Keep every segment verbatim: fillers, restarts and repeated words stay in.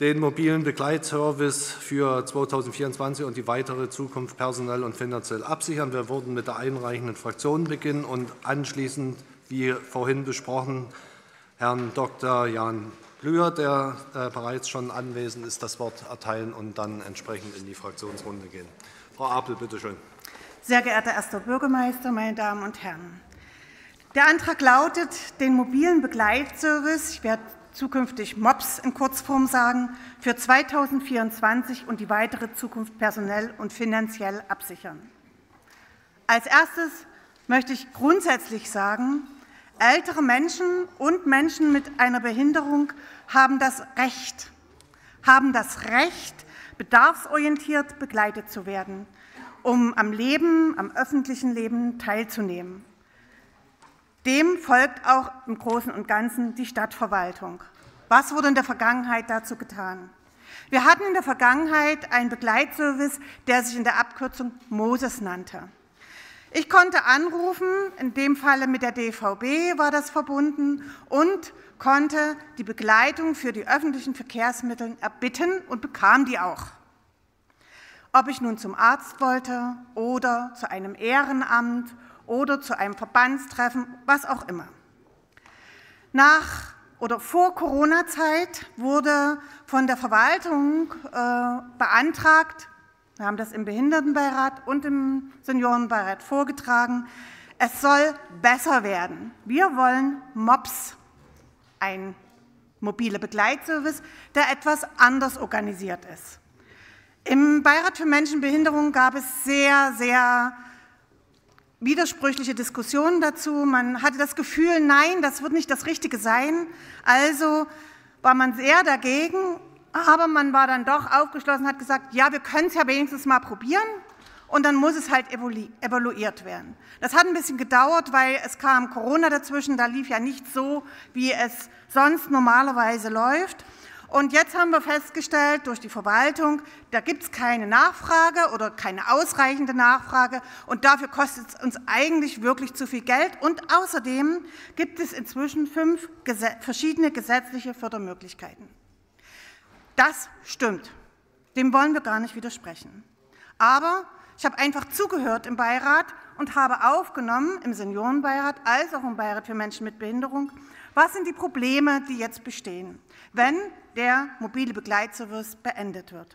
den mobilen Begleitservice für zweitausendvierundzwanzig und die weitere Zukunft personell und finanziell absichern. Wir würden mit der einreichenden Fraktion beginnen und anschließend, wie vorhin besprochen, Herrn Doktor Jan Blüher, der äh, bereits schon anwesend ist, das Wort erteilen und dann entsprechend in die Fraktionsrunde gehen. Frau Apel, bitte schön. Sehr geehrter erster Bürgermeister, meine Damen und Herren! Der Antrag lautet, den mobilen Begleitservice, ich werde zukünftig MOPS in Kurzform sagen, für zweitausendvierundzwanzig und die weitere Zukunft personell und finanziell absichern. Als erstes möchte ich grundsätzlich sagen, ältere Menschen und Menschen mit einer Behinderung haben das Recht, haben das Recht, bedarfsorientiert begleitet zu werden, um am Leben, am öffentlichen Leben teilzunehmen. Dem folgt auch im Großen und Ganzen die Stadtverwaltung. Was wurde in der Vergangenheit dazu getan? Wir hatten in der Vergangenheit einen Begleitservice, der sich in der Abkürzung MOSES nannte. Ich konnte anrufen, in dem Falle mit der D V B war das verbunden, und konnte die Begleitung für die öffentlichen Verkehrsmittel erbitten und bekam die auch. Ob ich nun zum Arzt wollte oder zu einem Ehrenamt oder zu einem Verbandstreffen, was auch immer. Nach oder vor Corona-Zeit wurde von der Verwaltung äh, beantragt, wir haben das im Behindertenbeirat und im Seniorenbeirat vorgetragen, es soll besser werden. Wir wollen MOPS, ein mobiler Begleitservice, der etwas anders organisiert ist. Im Beirat für Menschen mit Behinderung gab es sehr, sehr widersprüchliche Diskussionen dazu. Man hatte das Gefühl, nein, das wird nicht das Richtige sein. Also war man sehr dagegen, aber man war dann doch aufgeschlossen und hat gesagt, ja, wir können es ja wenigstens mal probieren und dann muss es halt evaluiert werden. Das hat ein bisschen gedauert, weil es kam Corona dazwischen, da lief ja nicht so, wie es sonst normalerweise läuft. Und jetzt haben wir festgestellt, durch die Verwaltung, da gibt es keine Nachfrage oder keine ausreichende Nachfrage und dafür kostet es uns eigentlich wirklich zu viel Geld. Und außerdem gibt es inzwischen fünf verschiedene gesetzliche Fördermöglichkeiten. Das stimmt, dem wollen wir gar nicht widersprechen. Aber ich habe einfach zugehört im Beirat und habe aufgenommen, im Seniorenbeirat als auch im Beirat für Menschen mit Behinderung, was sind die Probleme, die jetzt bestehen, wenn der mobile Begleitservice beendet wird.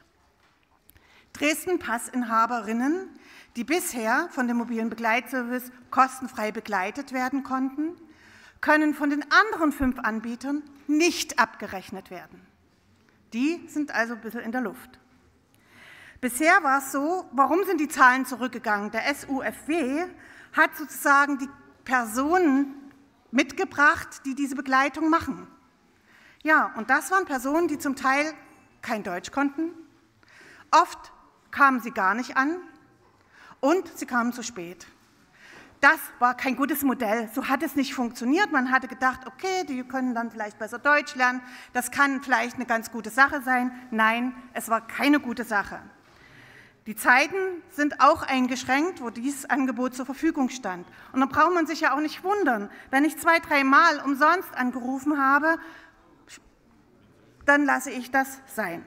Dresden-Passinhaberinnen, die bisher von dem mobilen Begleitservice kostenfrei begleitet werden konnten, können von den anderen fünf Anbietern nicht abgerechnet werden. Die sind also ein bisschen in der Luft. Bisher war es so, warum sind die Zahlen zurückgegangen? Der S U F W hat sozusagen die Personen mitgebracht, die diese Begleitung machen. Ja, und das waren Personen, die zum Teil kein Deutsch konnten. Oft kamen sie gar nicht an und sie kamen zu spät. Das war kein gutes Modell, so hat es nicht funktioniert. Man hatte gedacht, okay, die können dann vielleicht besser Deutsch lernen, das kann vielleicht eine ganz gute Sache sein. Nein, es war keine gute Sache. Die Zeiten sind auch eingeschränkt, wo dieses Angebot zur Verfügung stand. Und dann braucht man sich ja auch nicht wundern, wenn ich zwei, drei Mal umsonst angerufen habe, dann lasse ich das sein.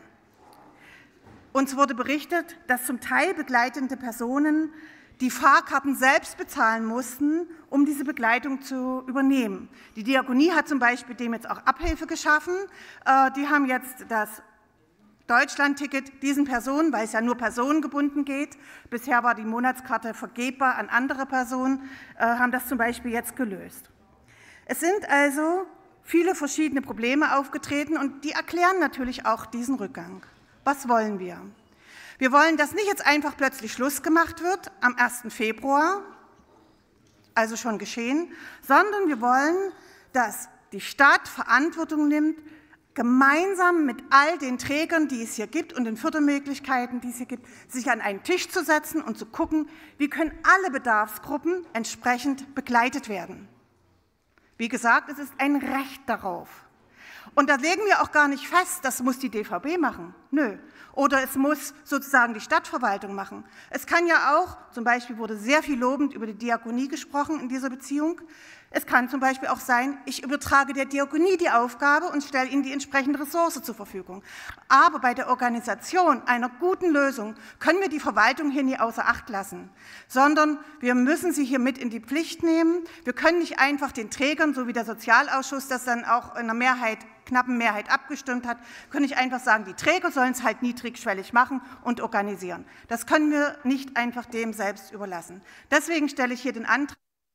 Uns wurde berichtet, dass zum Teil begleitende Personen die Fahrkarten selbst bezahlen mussten, um diese Begleitung zu übernehmen. Die Diakonie hat zum Beispiel dem jetzt auch Abhilfe geschaffen. Die haben jetzt das Deutschlandticket diesen Personen, weil es ja nur personengebunden geht, bisher war die Monatskarte vergebbar an andere Personen, haben das zum Beispiel jetzt gelöst. Es sind also viele verschiedene Probleme aufgetreten und die erklären natürlich auch diesen Rückgang. Was wollen wir? Wir wollen, dass nicht jetzt einfach plötzlich Schluss gemacht wird am ersten Februar, also schon geschehen, sondern wir wollen, dass die Stadt Verantwortung nimmt, gemeinsam mit all den Trägern, die es hier gibt und den Fördermöglichkeiten, die es hier gibt, sich an einen Tisch zu setzen und zu gucken, wie können alle Bedarfsgruppen entsprechend begleitet werden. Wie gesagt, es ist ein Recht darauf. Und da legen wir auch gar nicht fest, das muss die D V B machen. Nö. Oder es muss sozusagen die Stadtverwaltung machen. Es kann ja auch, zum Beispiel wurde sehr viel lobend über die Diakonie gesprochen in dieser Beziehung, Es kann zum Beispiel auch sein, ich übertrage der Diakonie die Aufgabe und stelle ihnen die entsprechende Ressource zur Verfügung. Aber bei der Organisation einer guten Lösung können wir die Verwaltung hier nie außer Acht lassen, sondern wir müssen sie hier mit in die Pflicht nehmen. Wir können nicht einfach den Trägern, so wie der Sozialausschuss das dann auch in einer Mehrheit, knappen Mehrheit abgestimmt hat, können nicht einfach sagen, die Träger sollen es halt niedrigschwellig machen und organisieren. Das können wir nicht einfach dem selbst überlassen. Deswegen stelle ich hier den Antrag,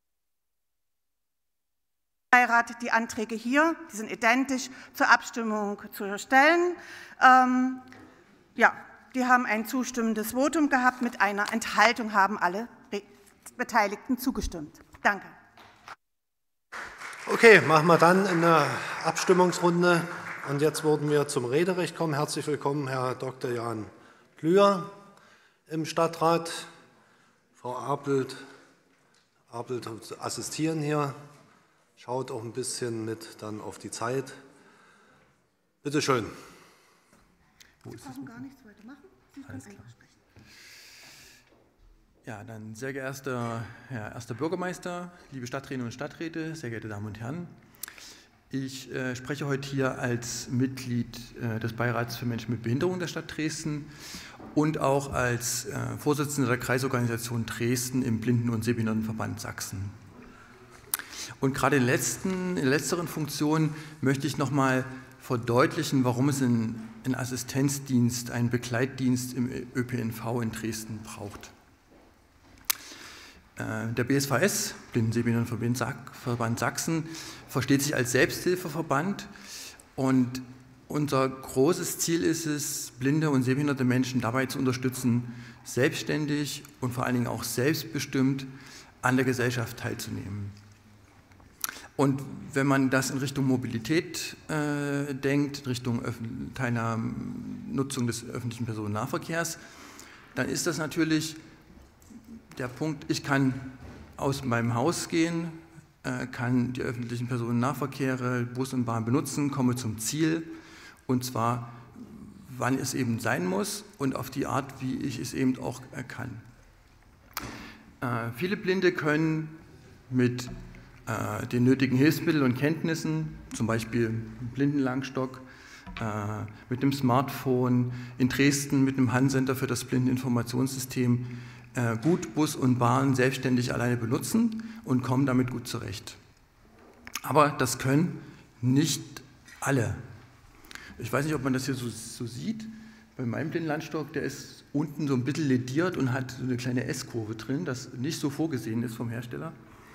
die Anträge hier, die sind identisch, zur Abstimmung zu stellen. Ähm, ja, die haben ein zustimmendes Votum gehabt, mit einer Enthaltung haben alle Beteiligten zugestimmt. Danke. Okay, machen wir dann eine Abstimmungsrunde. Und jetzt würden wir zum Rederecht kommen. Herzlich willkommen, Herr Doktor Jan Glüher im Stadtrat. Frau Abelt, Abelt assistieren hier. Schaut auch ein bisschen mit dann auf die Zeit. Bitte schön. Sie brauchen gar nichts weiter machen. Sie können einfach sprechen. Ja, dann sehr geehrter Herr erster Bürgermeister, liebe Stadträtinnen und Stadträte, sehr geehrte Damen und Herren. Ich äh, spreche heute hier als Mitglied äh, des Beirats für Menschen mit Behinderung der Stadt Dresden und auch als äh, Vorsitzender der Kreisorganisation Dresden im Blinden- und Sehbehindertenverband Sachsen. Und gerade in, letzten, in der letzteren Funktion möchte ich noch mal verdeutlichen, warum es einen, einen Assistenzdienst, einen Begleitdienst im Ö P N V in Dresden braucht. Äh, der B S V S, Blinden- und Sehbehindertenverband Sachsen, versteht sich als Selbsthilfeverband und unser großes Ziel ist es, blinde und sehbehinderte Menschen dabei zu unterstützen, selbstständig und vor allen Dingen auch selbstbestimmt an der Gesellschaft teilzunehmen. Und wenn man das in Richtung Mobilität äh, denkt, in Richtung Teilnahme, Nutzung des öffentlichen Personennahverkehrs, dann ist das natürlich der Punkt, ich kann aus meinem Haus gehen, äh, kann die öffentlichen Personennahverkehre, Bus und Bahn benutzen, komme zum Ziel, und zwar, wann es eben sein muss und auf die Art, wie ich es eben auch äh, kann. Äh, viele Blinde können mit den nötigen Hilfsmitteln und Kenntnissen, zum Beispiel Blindenlangstock, mit dem Smartphone, in Dresden mit dem Handcenter für das Blindeninformationssystem gut Bus und Bahn selbstständig alleine benutzen und kommen damit gut zurecht. Aber das können nicht alle. Ich weiß nicht, ob man das hier so, so sieht. Bei meinem Blindenlangstock, der ist unten so ein bisschen lediert und hat so eine kleine S-Kurve drin, das nicht so vorgesehen ist vom Hersteller.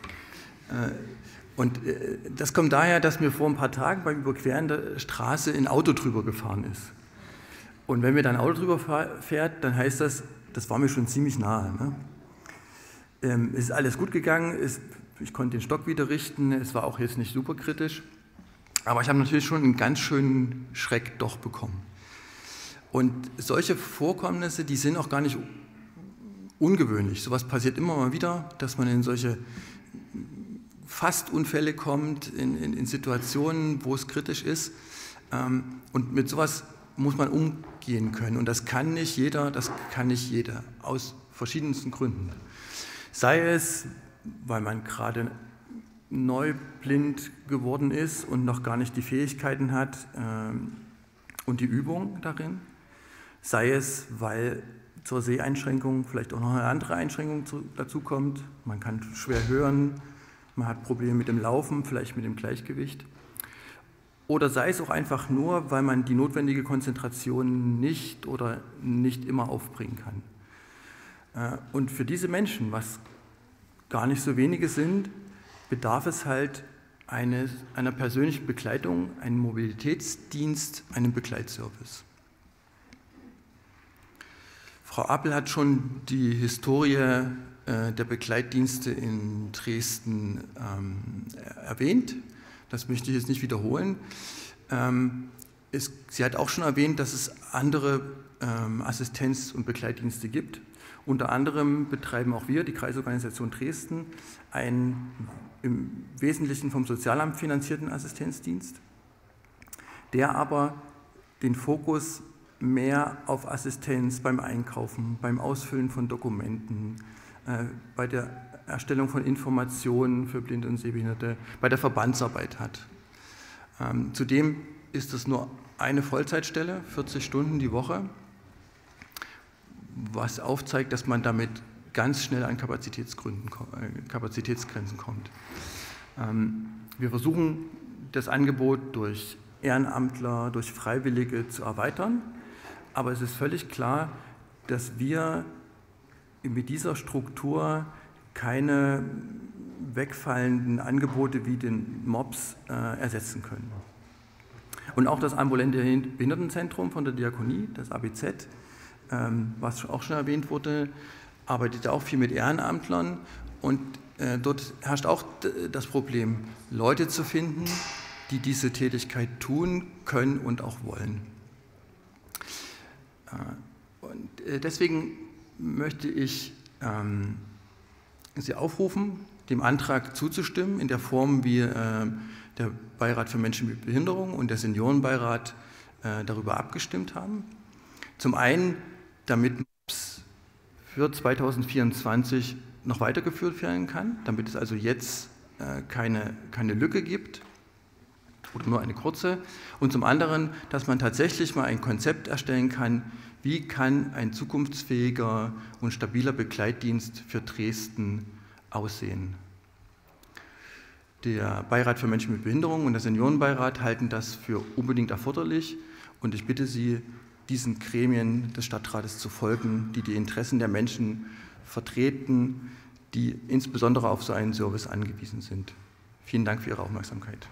Und das kommt daher, dass mir vor ein paar Tagen beim Überqueren der Straße ein Auto drüber gefahren ist. Und wenn mir dann ein Auto drüber fährt, dann heißt das, das war mir schon ziemlich nahe. Ne? Ähm, es ist alles gut gegangen, es, ich konnte den Stock wieder richten, es war auch jetzt nicht super kritisch. Aber ich habe natürlich schon einen ganz schönen Schreck doch bekommen. Und solche Vorkommnisse, die sind auch gar nicht ungewöhnlich. Sowas passiert immer mal wieder, dass man in solche fast Unfälle kommt, in, in, in Situationen, wo es kritisch ist. Ähm, und mit sowas muss man umgehen können. Und das kann nicht jeder, das kann nicht jeder, aus verschiedensten Gründen. Sei es, weil man gerade neu blind geworden ist und noch gar nicht die Fähigkeiten hat ähm, und die Übung darin. Sei es, weil zur Seheinschränkung vielleicht auch noch eine andere Einschränkung zu, dazu kommt. Man kann schwer hören. Man hat Probleme mit dem Laufen, vielleicht mit dem Gleichgewicht. Oder sei es auch einfach nur, weil man die notwendige Konzentration nicht oder nicht immer aufbringen kann. Und für diese Menschen, was gar nicht so wenige sind, bedarf es halt eines, einer persönlichen Begleitung, einen Mobilitätsdienst, einen Begleitservice. Frau Appel hat schon die Historie der Begleitdienste in Dresden ähm, erwähnt. Das möchte ich jetzt nicht wiederholen. Ähm, es, sie hat auch schon erwähnt, dass es andere ähm, Assistenz- und Begleitdienste gibt. Unter anderem betreiben auch wir, die Kreisorganisation Dresden, einen im Wesentlichen vom Sozialamt finanzierten Assistenzdienst, der aber den Fokus mehr auf Assistenz beim Einkaufen, beim Ausfüllen von Dokumenten, bei der Erstellung von Informationen für Blinde und Sehbehinderte, bei der Verbandsarbeit hat. Ähm, zudem ist es nur eine Vollzeitstelle, vierzig Stunden die Woche, was aufzeigt, dass man damit ganz schnell an Kapazitätsgründen, äh, Kapazitätsgrenzen kommt. Ähm, wir versuchen, das Angebot durch Ehrenamtler, durch Freiwillige zu erweitern, aber es ist völlig klar, dass wir mit dieser Struktur keine wegfallenden Angebote wie den MOBS äh, ersetzen können. Und auch das ambulante Behindertenzentrum von der Diakonie, das A B Z, ähm, was auch schon erwähnt wurde, arbeitet auch viel mit Ehrenamtlern und äh, dort herrscht auch das Problem, Leute zu finden, die diese Tätigkeit tun können und auch wollen. Äh, und äh, deswegen möchte ich ähm, Sie aufrufen, dem Antrag zuzustimmen, in der Form, wie äh, der Beirat für Menschen mit Behinderung und der Seniorenbeirat äh, darüber abgestimmt haben. Zum einen, damit MOBS für zweitausendvierundzwanzig noch weitergeführt werden kann, damit es also jetzt äh, keine, keine Lücke gibt oder nur eine kurze. Und zum anderen, dass man tatsächlich mal ein Konzept erstellen kann, wie kann ein zukunftsfähiger und stabiler Begleitdienst für Dresden aussehen. Der Beirat für Menschen mit Behinderung und der Seniorenbeirat halten das für unbedingt erforderlich und ich bitte Sie, diesen Gremien des Stadtrates zu folgen, die die Interessen der Menschen vertreten, die insbesondere auf so einen Service angewiesen sind. Vielen Dank für Ihre Aufmerksamkeit.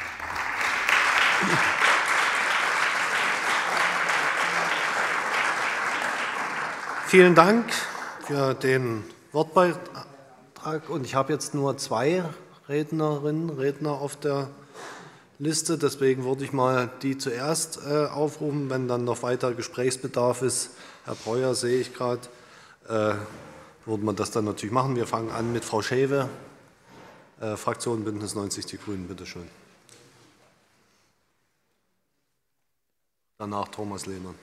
Vielen Dank für den Wortbeitrag und ich habe jetzt nur zwei Rednerinnen und Redner auf der Liste, deswegen würde ich mal die zuerst äh, aufrufen, wenn dann noch weiter Gesprächsbedarf ist. Herr Breuer sehe ich gerade, äh, würde man das dann natürlich machen. Wir fangen an mit Frau Schewe, äh, Fraktion Bündnis neunzig Die Grünen, bitte schön. Danach Thomas Lehmann.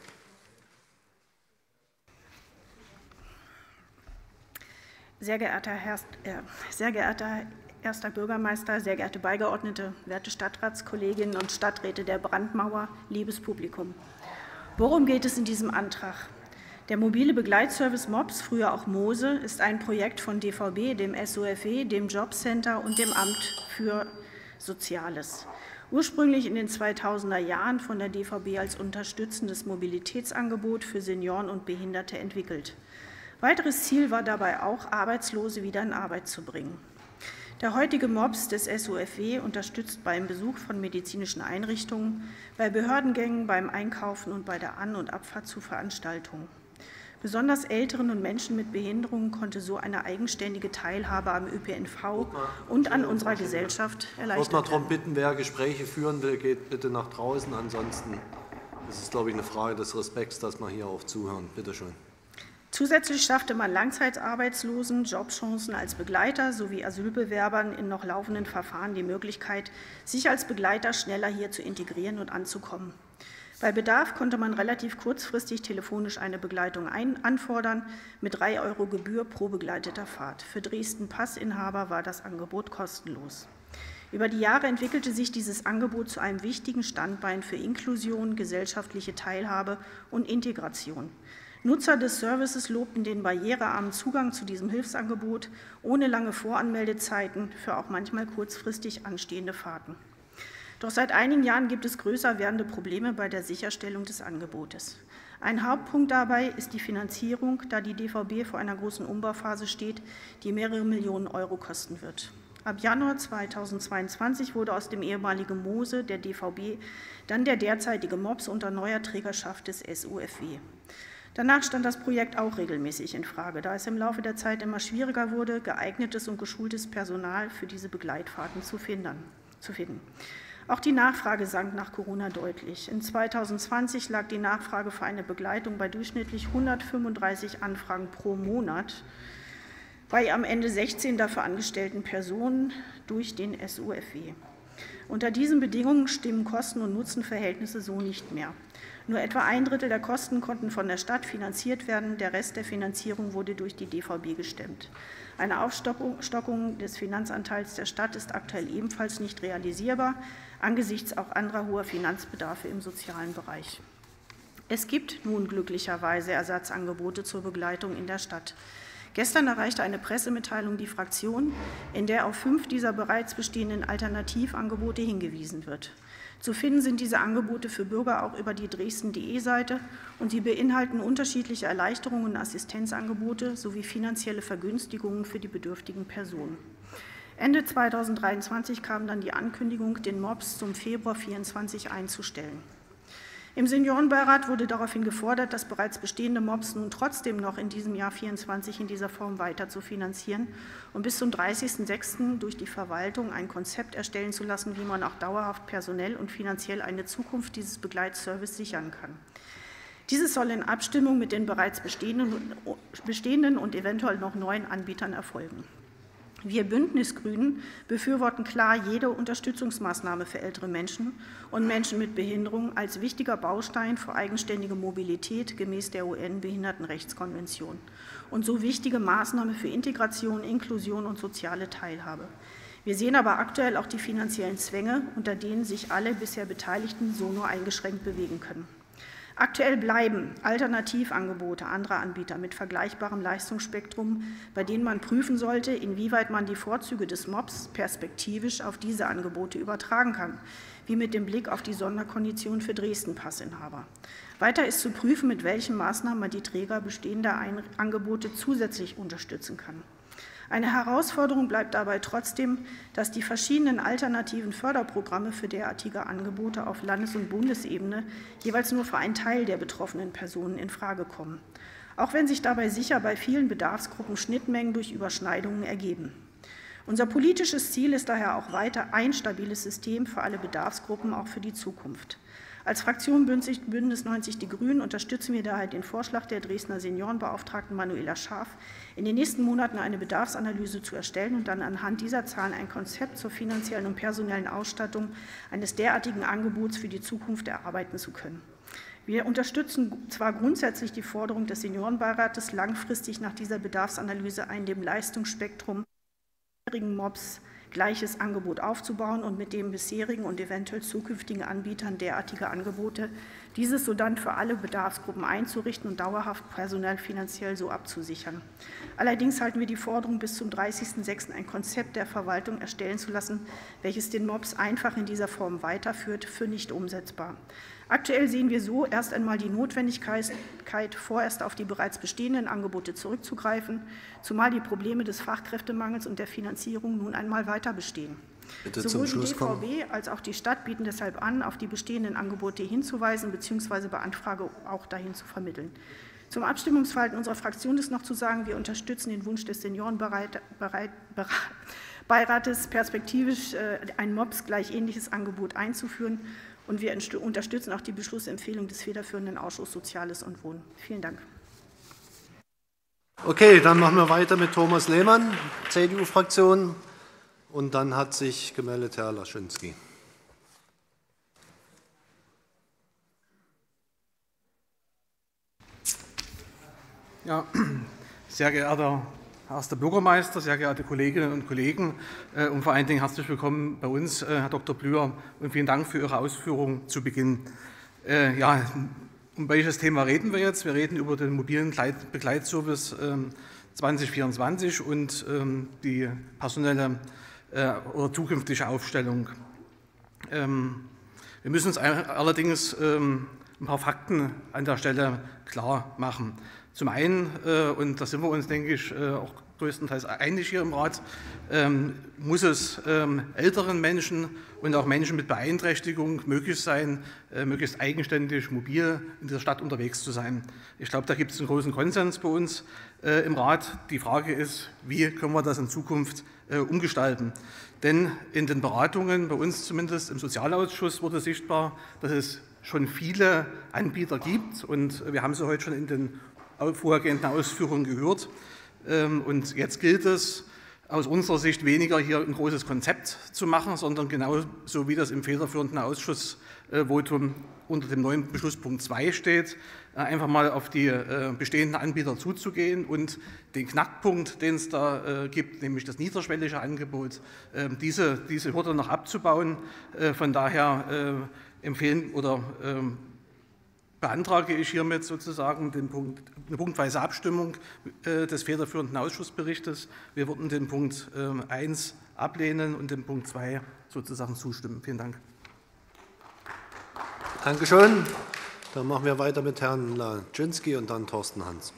Sehr geehrter Herr, äh, sehr geehrter Erster Bürgermeister, sehr geehrte Beigeordnete, werte Stadtratskolleginnen und Stadträte der Brandmauer, liebes Publikum. Worum geht es in diesem Antrag? Der mobile Begleitservice MOBS, früher auch MOSE, ist ein Projekt von D V B, dem S O F E, dem Jobcenter und dem Amt für Soziales. Ursprünglich in den zweitausender Jahren von der D V B als unterstützendes Mobilitätsangebot für Senioren und Behinderte entwickelt. Weiteres Ziel war dabei auch, Arbeitslose wieder in Arbeit zu bringen. Der heutige MOBS des S O F E unterstützt beim Besuch von medizinischen Einrichtungen, bei Behördengängen, beim Einkaufen und bei der An- und Abfahrt zu Veranstaltungen. Besonders Älteren und Menschen mit Behinderungen konnte so eine eigenständige Teilhabe am Ö P N V und an unserer Gesellschaft erleichtert werden. Ich würde mal darum bitten, wer Gespräche führen will, geht bitte nach draußen. Ansonsten ist es, glaube ich, eine Frage des Respekts, dass wir hier auch zuhören. Bitte schön. Zusätzlich schaffte man Langzeitarbeitslosen Jobchancen als Begleiter sowie Asylbewerbern in noch laufenden Verfahren die Möglichkeit, sich als Begleiter schneller hier zu integrieren und anzukommen. Bei Bedarf konnte man relativ kurzfristig telefonisch eine Begleitung ein anfordern mit drei Euro Gebühr pro begleiteter Fahrt. Für Dresden-Passinhaber war das Angebot kostenlos. Über die Jahre entwickelte sich dieses Angebot zu einem wichtigen Standbein für Inklusion, gesellschaftliche Teilhabe und Integration. Nutzer des Services lobten den barrierearmen Zugang zu diesem Hilfsangebot ohne lange Voranmeldezeiten für auch manchmal kurzfristig anstehende Fahrten. Doch seit einigen Jahren gibt es größer werdende Probleme bei der Sicherstellung des Angebotes. Ein Hauptpunkt dabei ist die Finanzierung, da die D V B vor einer großen Umbauphase steht, die mehrere Millionen Euro kosten wird. Ab Januar zweitausendzweiundzwanzig wurde aus dem ehemaligen MOSE der D V B dann der derzeitige MOBS unter neuer Trägerschaft des S O F E. Danach stand das Projekt auch regelmäßig in Frage, da es im Laufe der Zeit immer schwieriger wurde, geeignetes und geschultes Personal für diese Begleitfahrten zu finden. Auch die Nachfrage sank nach Corona deutlich. In zweitausendzwanzig lag die Nachfrage für eine Begleitung bei durchschnittlich hundertfünfunddreißig Anfragen pro Monat bei am Ende sechzehn dafür angestellten Personen durch den S O F E. Unter diesen Bedingungen stimmen Kosten- und Nutzenverhältnisse so nicht mehr. Nur etwa ein Drittel der Kosten konnten von der Stadt finanziert werden, der Rest der Finanzierung wurde durch die D V B gestemmt. Eine Aufstockung des Finanzanteils der Stadt ist aktuell ebenfalls nicht realisierbar, angesichts auch anderer hoher Finanzbedarfe im sozialen Bereich. Es gibt nun glücklicherweise Ersatzangebote zur Begleitung in der Stadt. Gestern erreichte eine Pressemitteilung die Fraktion, in der auf fünf dieser bereits bestehenden Alternativangebote hingewiesen wird. Zu finden sind diese Angebote für Bürger auch über die Dresden punkt de Seite und sie beinhalten unterschiedliche Erleichterungen und Assistenzangebote sowie finanzielle Vergünstigungen für die bedürftigen Personen. Ende zweitausenddreiundzwanzig kam dann die Ankündigung, den Mops zum Februar zweitausendvierundzwanzig einzustellen. Im Seniorenbeirat wurde daraufhin gefordert, das bereits bestehende Mops nun trotzdem noch in diesem Jahr zweitausendvierundzwanzig in dieser Form weiter zu finanzieren und bis zum dreißigsten sechsten durch die Verwaltung ein Konzept erstellen zu lassen, wie man auch dauerhaft personell und finanziell eine Zukunft dieses Begleitservice sichern kann. Dieses soll in Abstimmung mit den bereits bestehenden, bestehenden und eventuell noch neuen Anbietern erfolgen. Wir Bündnisgrünen befürworten klar jede Unterstützungsmaßnahme für ältere Menschen und Menschen mit Behinderung als wichtiger Baustein für eigenständige Mobilität gemäß der U N-Behindertenrechtskonvention und so wichtige Maßnahme für Integration, Inklusion und soziale Teilhabe. Wir sehen aber aktuell auch die finanziellen Zwänge, unter denen sich alle bisher Beteiligten so nur eingeschränkt bewegen können. Aktuell bleiben Alternativangebote anderer Anbieter mit vergleichbarem Leistungsspektrum, bei denen man prüfen sollte, inwieweit man die Vorzüge des Mops perspektivisch auf diese Angebote übertragen kann, wie mit dem Blick auf die Sonderkondition für Dresden-Passinhaber. Weiter ist zu prüfen, mit welchen Maßnahmen man die Träger bestehender Angebote zusätzlich unterstützen kann. Eine Herausforderung bleibt dabei trotzdem, dass die verschiedenen alternativen Förderprogramme für derartige Angebote auf Landes- und Bundesebene jeweils nur für einen Teil der betroffenen Personen infrage kommen, auch wenn sich dabei sicher bei vielen Bedarfsgruppen Schnittmengen durch Überschneidungen ergeben. Unser politisches Ziel ist daher auch weiter ein stabiles System für alle Bedarfsgruppen, auch für die Zukunft. Als Fraktion Bündnis neunzig Die Grünen unterstützen wir daher den Vorschlag der Dresdner Seniorenbeauftragten Manuela Scharf, in den nächsten Monaten eine Bedarfsanalyse zu erstellen und dann anhand dieser Zahlen ein Konzept zur finanziellen und personellen Ausstattung eines derartigen Angebots für die Zukunft erarbeiten zu können. Wir unterstützen zwar grundsätzlich die Forderung des Seniorenbeirates, langfristig nach dieser Bedarfsanalyse ein dem Leistungsspektrum bisherigen Mops gleiches Angebot aufzubauen und mit den bisherigen und eventuell zukünftigen Anbietern derartige Angebote, dieses sodann für alle Bedarfsgruppen einzurichten und dauerhaft personell finanziell so abzusichern. Allerdings halten wir die Forderung, bis zum dreißigsten sechsten ein Konzept der Verwaltung erstellen zu lassen, welches den Mops einfach in dieser Form weiterführt, für nicht umsetzbar. Aktuell sehen wir so erst einmal die Notwendigkeit, vorerst auf die bereits bestehenden Angebote zurückzugreifen, zumal die Probleme des Fachkräftemangels und der Finanzierung nun einmal weiter bestehen. Bitte Sowohl zum die Schluss D V kommen. B als auch die Stadt bieten deshalb an, auf die bestehenden Angebote hinzuweisen bzw. bei Anfrage auch dahin zu vermitteln. Zum Abstimmungsverhalten unserer Fraktion ist noch zu sagen, wir unterstützen den Wunsch des Seniorenbeirates, perspektivisch ein Mops gleich ähnliches Angebot einzuführen. Und wir unterstützen auch die Beschlussempfehlung des federführenden Ausschusses Soziales und Wohnen. Vielen Dank. Okay, dann machen wir weiter mit Thomas Lehmann, C D U-Fraktion. Und dann hat sich gemeldet Herr Laschynski. Ja, sehr geehrter Herr Erster Bürgermeister, sehr geehrte Kolleginnen und Kollegen und vor allen Dingen herzlich willkommen bei uns, Herr Doktor Blüher, und vielen Dank für Ihre Ausführungen zu Beginn. Ja, um welches Thema reden wir jetzt? Wir reden über den mobilen Begleitservice zwanzig vierundzwanzig und die personelle oder zukünftige Aufstellung. Wir müssen uns allerdings ein paar Fakten an der Stelle klar machen. Zum einen, und da sind wir uns, denke ich, auch größtenteils einig hier im Rat, muss es älteren Menschen und auch Menschen mit Beeinträchtigung möglich sein, möglichst eigenständig, mobil in dieser Stadt unterwegs zu sein. Ich glaube, da gibt es einen großen Konsens bei uns im Rat. Die Frage ist, wie können wir das in Zukunft umgestalten? Denn in den Beratungen, bei uns zumindest im Sozialausschuss, wurde sichtbar, dass es schon viele Anbieter gibt, und wir haben sie heute schon in den vorhergehenden Ausführungen gehört. Und jetzt gilt es, aus unserer Sicht weniger hier ein großes Konzept zu machen, sondern genau so wie das im federführenden Ausschussvotum unter dem neuen Beschlusspunkt zwei steht, einfach mal auf die bestehenden Anbieter zuzugehen und den Knackpunkt, den es da gibt, nämlich das niederschwellige Angebot, diese, diese Hürde noch abzubauen. Von daher empfehlen oder beantrage ich hiermit sozusagen den Punkt, eine punktweise Abstimmung des federführenden Ausschussberichtes. Wir würden den Punkt eins ablehnen und den Punkt zwei sozusagen zustimmen. Vielen Dank. Dankeschön. Dann machen wir weiter mit Herrn Laczynski und dann Thorsten Hans.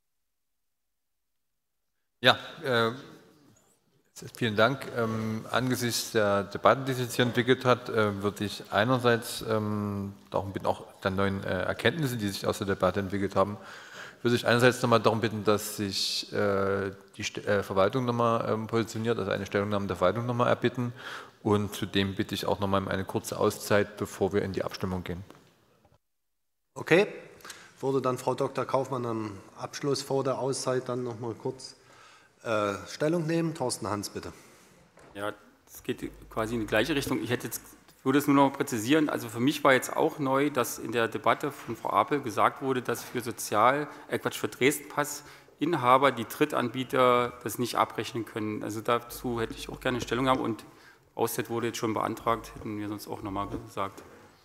Ja, äh, vielen Dank. Ähm, angesichts der Debatte, die sich jetzt hier entwickelt hat, äh, würde ich einerseits, ähm, darum bitten, auch der neuen äh, Erkenntnisse, die sich aus der Debatte entwickelt haben, würde ich einerseits nochmal darum bitten, dass sich äh, die St äh, Verwaltung nochmal ähm, positioniert, also eine Stellungnahme der Verwaltung nochmal erbitten. Und zudem bitte ich auch nochmal um eine kurze Auszeit, bevor wir in die Abstimmung gehen. Okay. Würde dann Frau Doktor Kaufmann am Abschluss vor der Auszeit dann noch mal kurz äh, Stellung nehmen? Thorsten Hans, bitte. Ja, es geht quasi in die gleiche Richtung. Ich hätte jetzt, würde es nur noch präzisieren. Also für mich war jetzt auch neu, dass in der Debatte von Frau Apel gesagt wurde, dass für Sozial, äh Quatsch, für Dresden-Pass-Inhaber die Drittanbieter das nicht abrechnen können. Also dazu hätte ich auch gerne Stellung haben und Auszeit wurde jetzt schon beantragt, hätten wir sonst auch nochmal gesagt.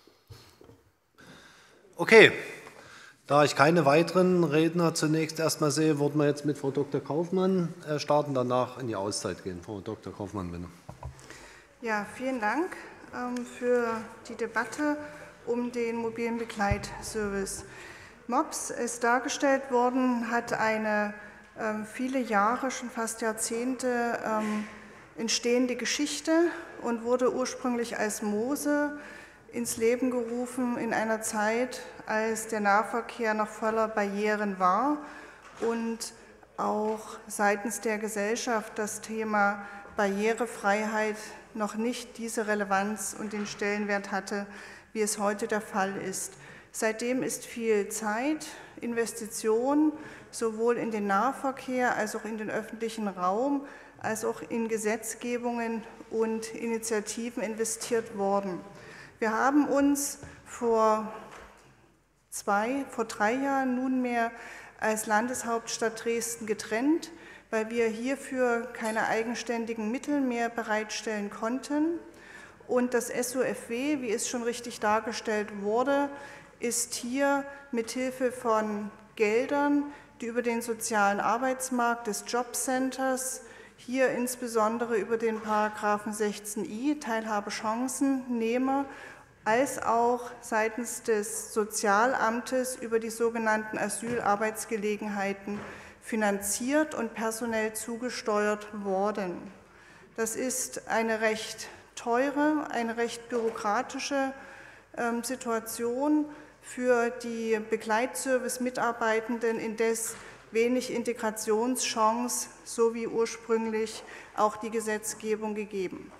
Okay. Da ich keine weiteren Redner zunächst erstmal sehe, würden wir jetzt mit Frau Doktor Kaufmann starten, danach in die Auszeit gehen. Frau Doktor Kaufmann, bitte. Ja, vielen Dank ähm, für die Debatte um den mobilen Begleitservice. MOPS ist dargestellt worden, hat eine ähm, viele Jahre, schon fast Jahrzehnte ähm, entstehende Geschichte und wurde ursprünglich als Mose ins Leben gerufen in einer Zeit, als der Nahverkehr noch voller Barrieren war und auch seitens der Gesellschaft das Thema Barrierefreiheit noch nicht diese Relevanz und den Stellenwert hatte, wie es heute der Fall ist. Seitdem ist viel Zeit, Investition, sowohl in den Nahverkehr als auch in den öffentlichen Raum, als auch in Gesetzgebungen und Initiativen investiert worden. Wir haben uns vor zwei, vor drei Jahren nunmehr als Landeshauptstadt Dresden getrennt, weil wir hierfür keine eigenständigen Mittel mehr bereitstellen konnten. Und das S O F W, wie es schon richtig dargestellt wurde, ist hier mithilfe von Geldern, die über den sozialen Arbeitsmarkt des Jobcenters, hier insbesondere über den Paragraphen sechzehn i, Teilhabechancennehmer, als auch seitens des Sozialamtes über die sogenannten Asylarbeitsgelegenheiten finanziert und personell zugesteuert worden. Das ist eine recht teure, eine recht bürokratische ähm, Situation für die Begleitservice-Mitarbeitenden, indes wenig Integrationschance, so wie ursprünglich auch die Gesetzgebung gegeben.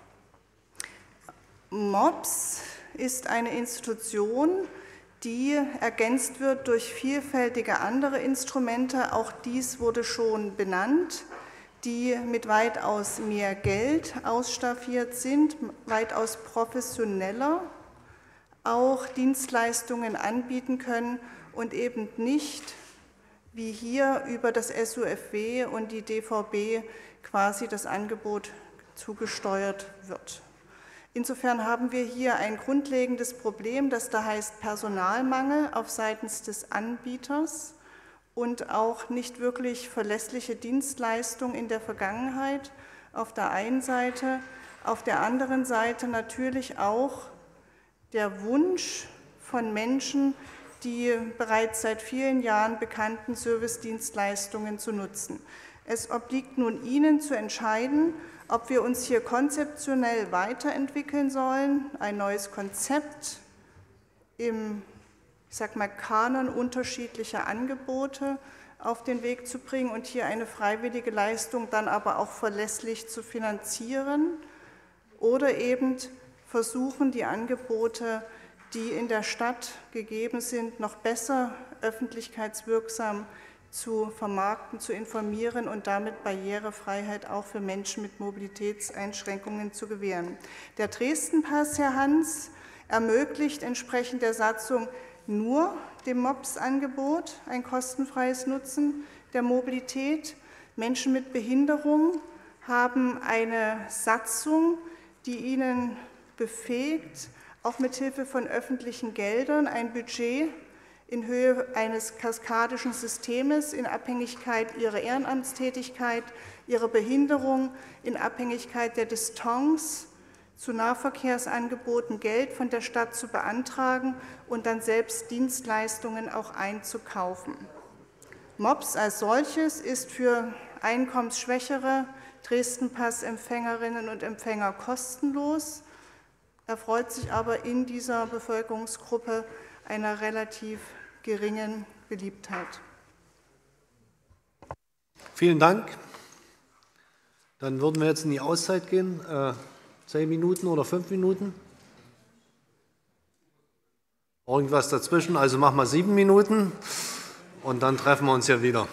MOPS ist eine Institution, die ergänzt wird durch vielfältige andere Instrumente, auch dies wurde schon benannt, die mit weitaus mehr Geld ausstaffiert sind, weitaus professioneller auch Dienstleistungen anbieten können und eben nicht wie hier über das S U F W und die D V B quasi das Angebot zugesteuert wird. Insofern haben wir hier ein grundlegendes Problem, das da heißt Personalmangel auf seitens des Anbieters und auch nicht wirklich verlässliche Dienstleistung in der Vergangenheit auf der einen Seite, auf der anderen Seite natürlich auch der Wunsch von Menschen, die bereits seit vielen Jahren bekannten Servicedienstleistungen zu nutzen. Es obliegt nun Ihnen zu entscheiden, ob wir uns hier konzeptionell weiterentwickeln sollen, ein neues Konzept im, ich sag mal, Kanon unterschiedlicher Angebote auf den Weg zu bringen und hier eine freiwillige Leistung dann aber auch verlässlich zu finanzieren oder eben versuchen, die Angebote, die in der Stadt gegeben sind, noch besser öffentlichkeitswirksam zu vermarkten, zu informieren und damit Barrierefreiheit auch für Menschen mit Mobilitätseinschränkungen zu gewähren. Der Dresden-Pass, Herr Hans, ermöglicht entsprechend der Satzung nur dem MOPS-Angebot ein kostenfreies Nutzen der Mobilität. Menschen mit Behinderung haben eine Satzung, die ihnen befähigt, auch mit Hilfe von öffentlichen Geldern ein Budget in Höhe eines kaskadischen Systems in Abhängigkeit ihrer Ehrenamtstätigkeit, ihrer Behinderung, in Abhängigkeit der Distanz zu Nahverkehrsangeboten Geld von der Stadt zu beantragen und dann selbst Dienstleistungen auch einzukaufen. MOPS als solches ist für einkommensschwächere Dresden-Pass-Empfängerinnen und Empfänger kostenlos, erfreut sich aber in dieser Bevölkerungsgruppe einer relativ geringen Beliebtheit. Vielen Dank. Dann würden wir jetzt in die Auszeit gehen. Äh, zehn Minuten oder fünf Minuten? Irgendwas dazwischen, also machen wir sieben Minuten und dann treffen wir uns ja wieder.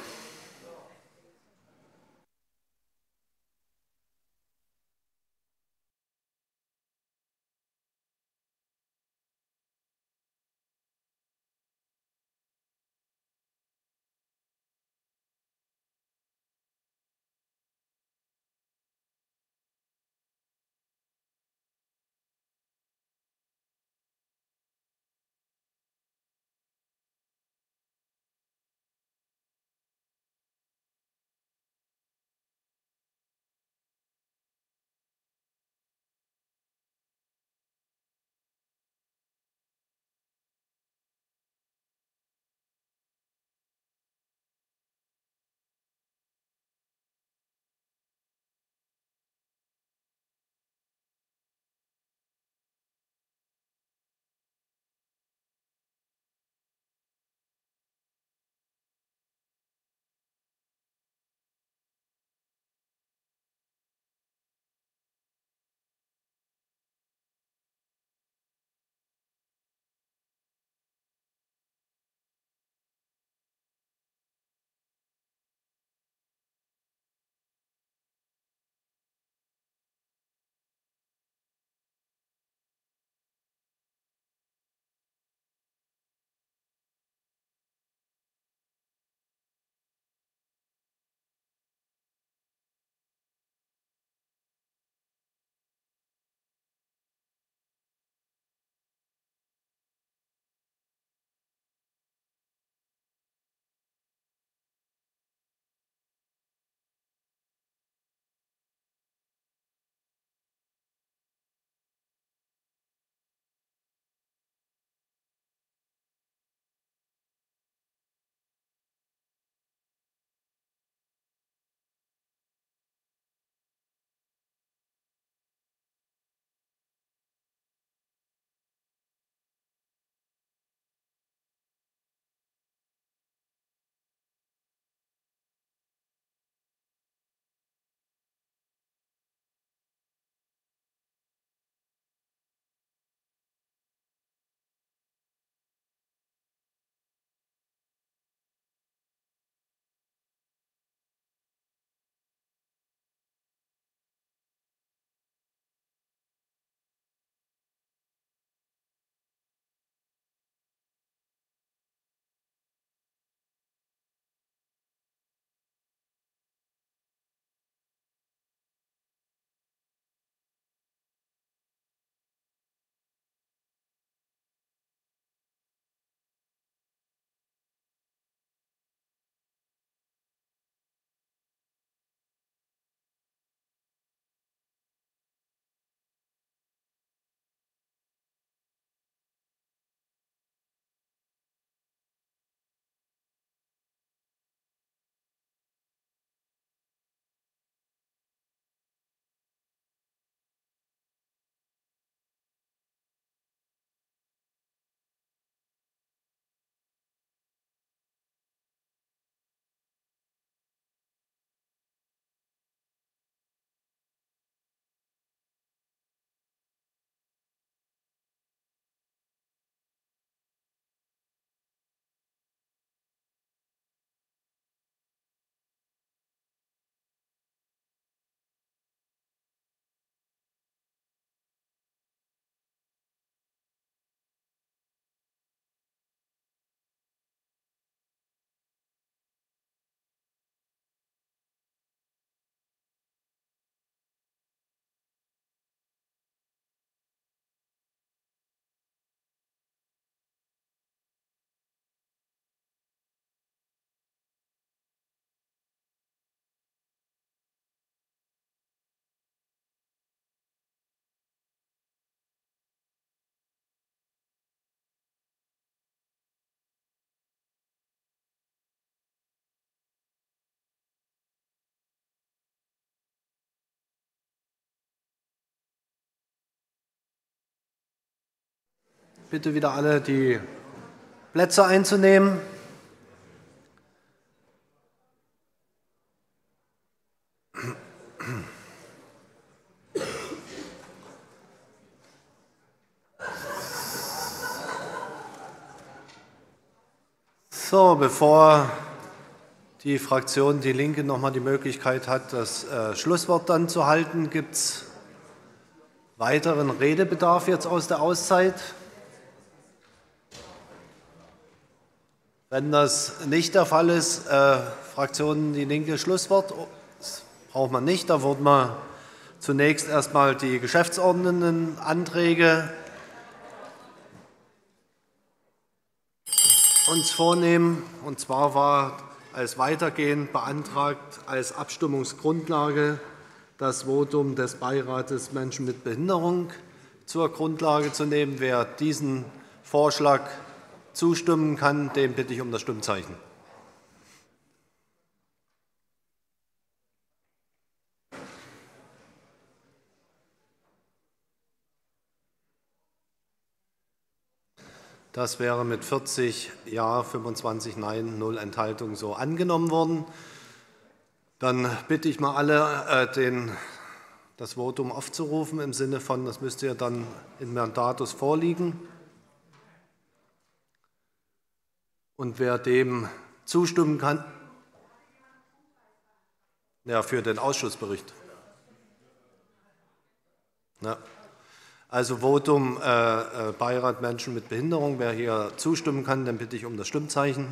bitte wieder alle, die Plätze einzunehmen. So, bevor die Fraktion Die Linke noch mal die Möglichkeit hat, das äh, Schlusswort dann zu halten, gibt es weiteren Redebedarf jetzt aus der Auszeit? Wenn das nicht der Fall ist, äh, Fraktion Die Linke Schlusswort, das braucht man nicht. Da würden wir zunächst erstmal die geschäftsordnenden Anträge uns vornehmen. Und zwar war als weitergehend beantragt, als Abstimmungsgrundlage das Votum des Beirates Menschen mit Behinderung zur Grundlage zu nehmen. Wer diesen Vorschlag zustimmen kann, den bitte ich um das Stimmzeichen. Das wäre mit vierzig Ja, fünfundzwanzig Nein, null Enthaltungen so angenommen worden. Dann bitte ich mal alle, äh, den, das Votum aufzurufen, im Sinne von, das müsste ja dann in Mandatus vorliegen. Und wer dem zustimmen kann, ja, für den Ausschussbericht. Ja. Also Votum äh, Beirat Menschen mit Behinderung. Wer hier zustimmen kann, dann bitte ich um das Stimmzeichen.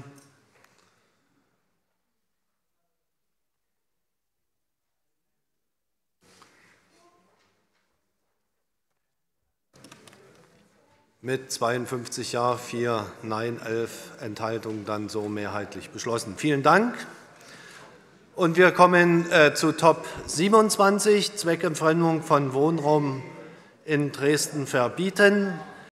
Mit zweiundfünfzig Ja, vier Nein, elf Enthaltungen dann so mehrheitlich beschlossen. Vielen Dank. Und wir kommen äh, zu Top siebenundzwanzig, Zweckentfremdung von Wohnraum in Dresden verbieten.